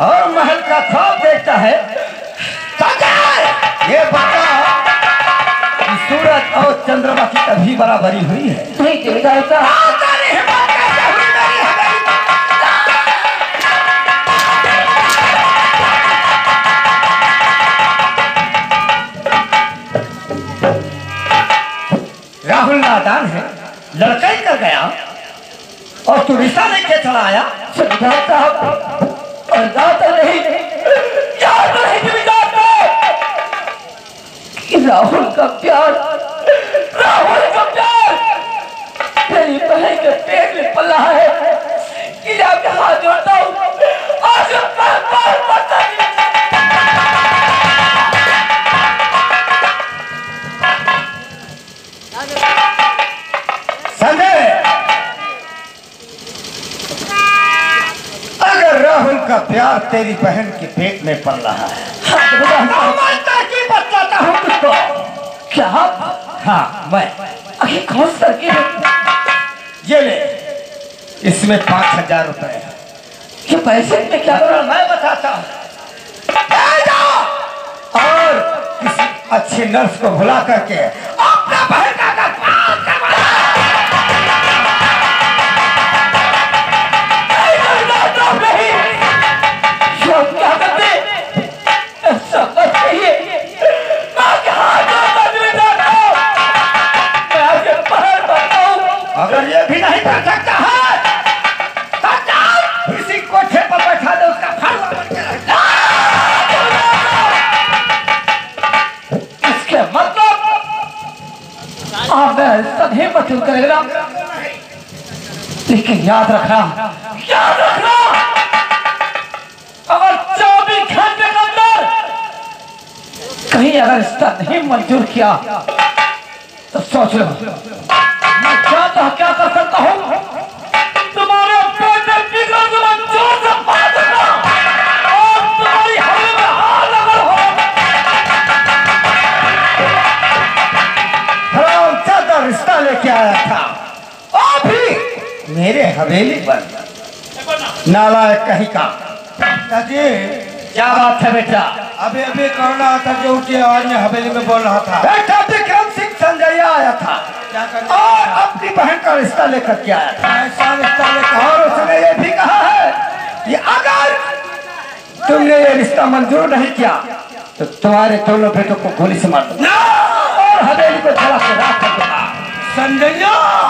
और महल का ख्वाब देखता है। ये बता कि सूरज और चंद्रमा की कभी बराबरी हुई है? नहीं जमींदार साहब। राहुल नादान है, लड़का ही कर गया और तू रिश्ता लेके चला आया। जमींदार साहब अंदाजा नहीं याद नहीं जमींदार साहब कि राहुल का प्यार मेरी बहन के पेट में पला है कि आपके हाथ जोड़ता हूँ आज संजय, अगर राहुल का प्यार तेरी बहन के पेट में पल रहा है की बताता हूँ तुझको। क्या? हाँ मैं। आखिर कौन सा ये ले, इसमें 5000 रुपए है। ये पैसे में क्या करो मैं बताता हूँ। और किसी अच्छे नर्स को बुला करके अपना बहन का अगर ये भी नहीं कर सकता है तो किसी कोठे पर बैठा दे, उसका फरवा बन के रहता। इसके मतलब आप सभी मंजूर करेगा, लेकिन याद रखना अगर 24 घंटे के अंदर कहीं अगर रिश्ता नहीं मंजूर किया तो सोच लो मैं क्या कर सकता हूँ। तुम्हारे बेटे बिगड़ मंजूर से बात करना और तुम्हारी हवेली में हाथ अगर हो। हरामजादा रिश्ता लेके आया था अभी मेरे हवेली पर, नालायक कहीं का। दादी क्या बात है बेटा? अभी अभी कर रहा था जो ऊंची आवाज में हवेली में बोल रहा था। बेटा विक्रम सिंह संजय आया था क्या करना और अपनी बहन का रिश्ता लेकर के आया था। ऐसा रिश्ता लेकर और उसने ये भी कहा है कि अगर तुमने ये रिश्ता मंजूर नहीं किया तो तुम्हारे दोनों बेटों को गोली से मार दूंगा और हवेली को जला के राख कर दूंगा। संजय,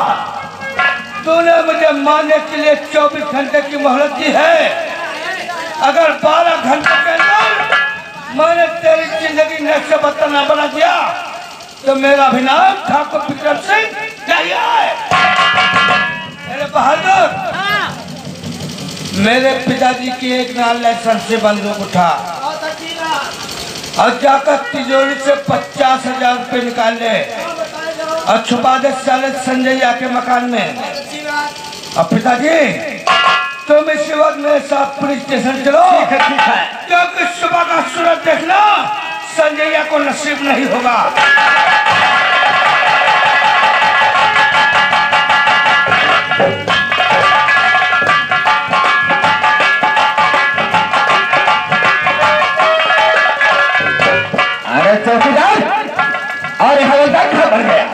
तूने मुझे मारने के लिए 24 घंटे की मोहलत दी है। अगर 12 घंटे के अंदर मैंने तेरी जिंदगी नक्शे बदतर न बना दिया तो मेरा भी नाम ठाकुर विक्रम सिंह नहीं है। मेरे बहादुर, मेरे पिताजी की एक नाल लाइसेंस से बंदूक उठा और जाकर तिजोरी से 50,000 रुपए निकाल ले और छुपा दे साले संजय के मकान में। और पिताजी, तुम इसी वक्त मेरे साथ पुलिस स्टेशन चलो। ठीक है। क्योंकि सुबह का सूरज देखना संजय को नसीब नहीं होगा। अरे चौकीदार और हवलदार कहाँ बन गया?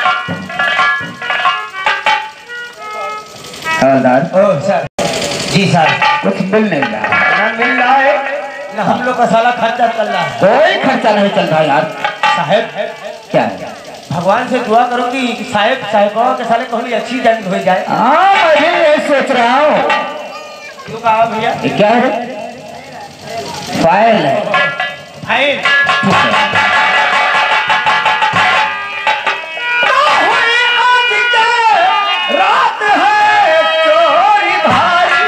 हवलदार। Oh sir. जी सर। कुछ मिल नहीं रहा। ना मिल रहा है ना हम लोग का साला खर्चा चल रहा है। कोई खर्चा नहीं चल रहा यार। साहब क्या है? भगवान से दुआ करूंगी कि साहिबों के साले कहीं अच्छी जंग हो जाए। हाँ मैं भी यही सोच रहा हूँ। क्यों कहा भैया? ये क्या है? फाइल है। फाइल? रात है चोरी भारी,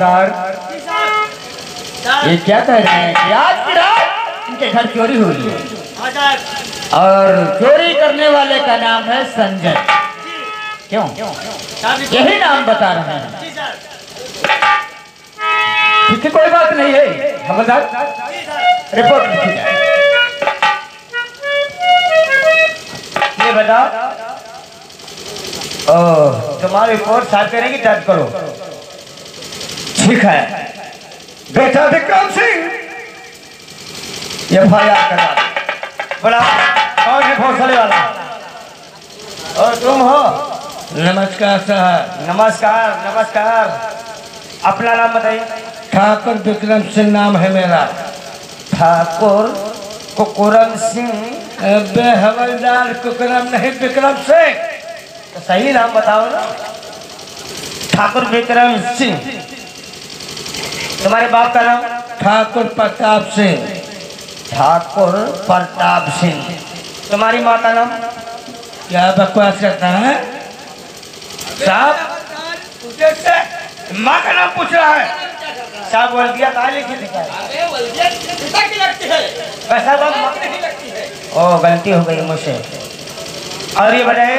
हवलदार, ये क्या कह रहे हैं कि आज की रात इनके घर चोरी हुई है और चोरी करने वाले का नाम है संजय। क्यों? यही नाम बता रहे हैं। ठीक है, कोई बात नहीं है हवलदार, रिपोर्ट लिखी जाए। ये बताओ, तुम्हारी रिपोर्ट साथ करेंगे, दर्ज करो। ठीक है बेटा विक्रम सिंह, FIR करा। बोला कौन है भोसले वाला? और तुम हो? नमस्कार साहब। नमस्कार नमस्कार। अपना नाम बताइए। ठाकुर विक्रम सिंह नाम है मेरा। ठाकुर कुकुरम सिंह? अबे हवलदार, कुकुरम नहीं, विक्रम सिंह। तो सही नाम बताओ ना। ठाकुर विक्रम सिंह। तुम्हारे बाप का नाम? ठाकुर प्रताप सिंह। ठाकुर प्रताप सिंह। तुम्हारी माँ का नाम? क्या बकवास करता है साहब? माँ का नाम पूछ रहा है साहब। बोल दिया कहा लिखी दिखा वैसा ओ गलती हो गई मुझसे। और ये बताए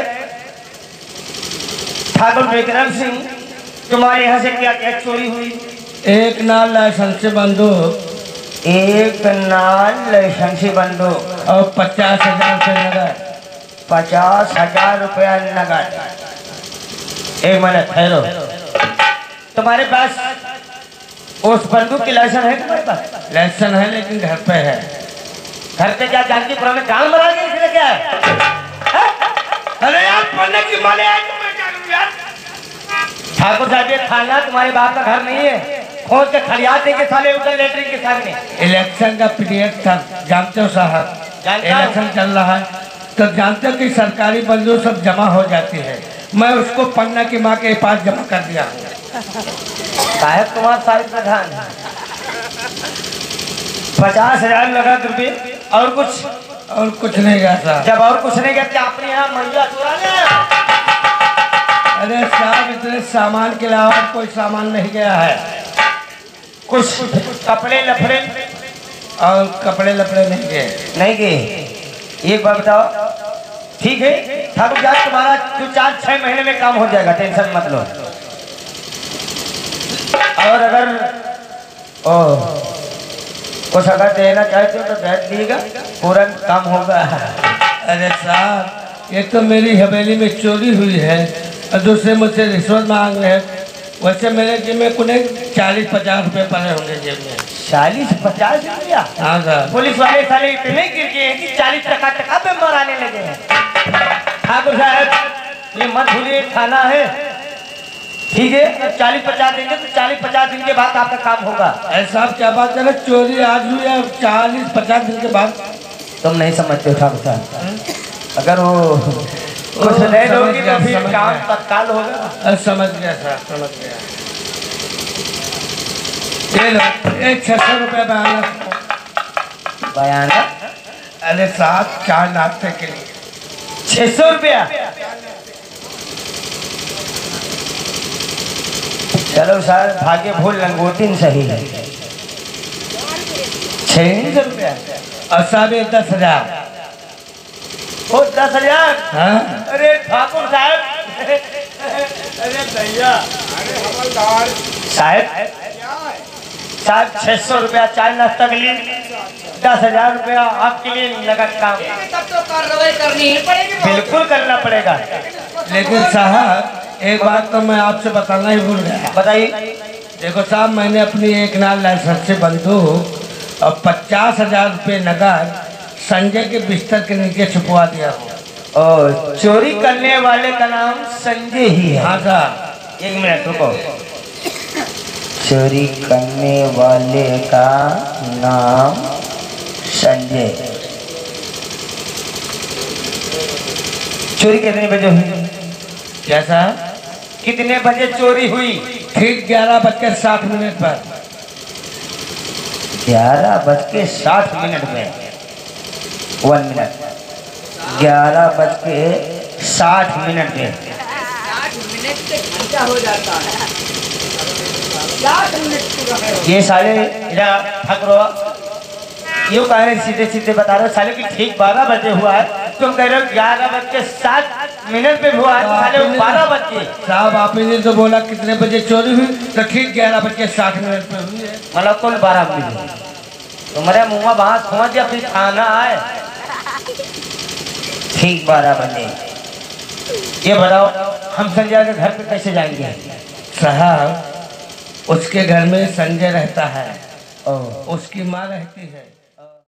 ठाकुर विक्रम सिंह, तुम्हारे यहाँ से क्या क्या चोरी हुई? एक नाल लाइसेंसी बंदूक, एक नाल लाइसेंसी बंदूक और 50,000 रुपये नगद। 50,000 रुपया नगद। एक मिनट ठहरो, तुम्हारे पास उस बंदूक की लाइसेंस है? तुम्हारे पास लाइसेंस है लेकिन घर पे है। घर पे क्या जानकीपुरा में गांव मरा गया इसलिए क्या है? अरे यार, पढ़ने की माने आज तो मैं क्या करूं यार? ठाकुर साहब, ये थाना तुम्हारे बाप का घर नहीं है। खोज के खड़ियात देंगे साले उधर लेटरिन के सामने। इलेक्शन का पीरियड था, जानते हो साहब? इलेक्शन चल रहा है तो जानते हो कि सरकारी बंदूक सब जमा हो जाती है। मैं उसको पन्ना की माँ के पास जमा कर दिया हूँ। साहब तुम्हारा साहिब प्रधान 50,000 नगद रुपये और कुछ? और कुछ नहीं गया साहब। जब और कुछ नहीं गया अपने यहाँ महिला चुराने? अरे साहब, इतने सामान के अलावा कोई सामान नहीं गया है। कुछ कपड़े लफड़े? और कपड़े लपड़े नहीं गए। नहीं गए। एक बात बताओ, ठीक है ठाकुर साहब, तुम्हारा जो 4-6 महीने में काम हो जाएगा, टेंशन मत लो। और अगर कुछ अगर देना चाहते हो तो दे दीजिएगा, पूरा काम होगा। अरे साहब, ये तो मेरी हवेली में चोरी हुई है और दूसरे मुझसे रिश्वत मांग रहे हैं। वैसे मेरे जेब में कुछ 40-50 रुपये पड़े होंगे जेब में। 40-50 रुपया? हाँ सर। पुलिस वाले साले इतने गिर गए हैं कि 40 टका पे मराने लगे हैं। ठाकुर साहब, ये मत भूलिए थाना है, ठीक है? 40-50 देंगे तो 40-50 दिन के बाद आपका काम होगा। अरे साहब, क्या बात है? चोरी आज हुई है 40-50 दिन के बाद? तुम नहीं समझते हो ठाकुर साहब। अगर वो कुछ नहीं दोगे तो फिर काम तत्काल होगा। अरे समझ गया साहब, समझ गया। ये लो, एक 600 रुपये बयाना। अरे साहब, 4 नाश्ते के लिए 600 रुपया? चलो सर, भाग्य भूल लंगोटिन सही है। 600 रुपया और साहब 10,000। ओ 10,000? हाँ? अरे ठाकुर साहब, अरे भैया, अरे हवलदार साहब 600 रुपया चाय नाश्ता के लिए, 10,000 रुपया आपके लिए नगद काम। तब तो कार्रवाई करनी ही पड़ेगी। बिल्कुल करना पड़ेगा। लेकिन साहब, एक बात तो मैं आपसे बताना ही भूल गया। बताइए। देखो साहब, मैंने अपनी एक नाल लाइसेंसी बंदूक और 50,000 रुपये नगद संजय के बिस्तर के नीचे छुपवा दिया हूँ। और चोरी करने वाले का नाम संजय ही है? हाँ साहब। 1 मिनट रुको। चोरी करने वाले का नाम संजय। चोरी कितने बजे हुई? क्या साहब? कितने बजे चोरी हुई? ठीक 11:60 पर। 11:60 में 1 मिनट। 11:60 में 60 मिनट से घंटा हो जाता है। 50 मिनट पूरा है ये साले ठाकुर यूँ कह रहे सीधे सीधे बता रहे हो साले की ठीक 12 बजे हुआ है, तुम कह रहे हो 11:07 पे हुआ है, तो साले 12 बजे। साहब आपने तो बोला कितने बजे चोरी हुई, तो ठीक 11:60 पे हुई है। मतलब कुल 12 बजे तुम्हारे मुँह वहां पहुंच गया, फिर खाना है ठीक 12 बजे। ये बताओ हम संजय के घर पे कैसे जाएंगे? साहब उसके घर में संजय रहता है, उसकी माँ रहती है।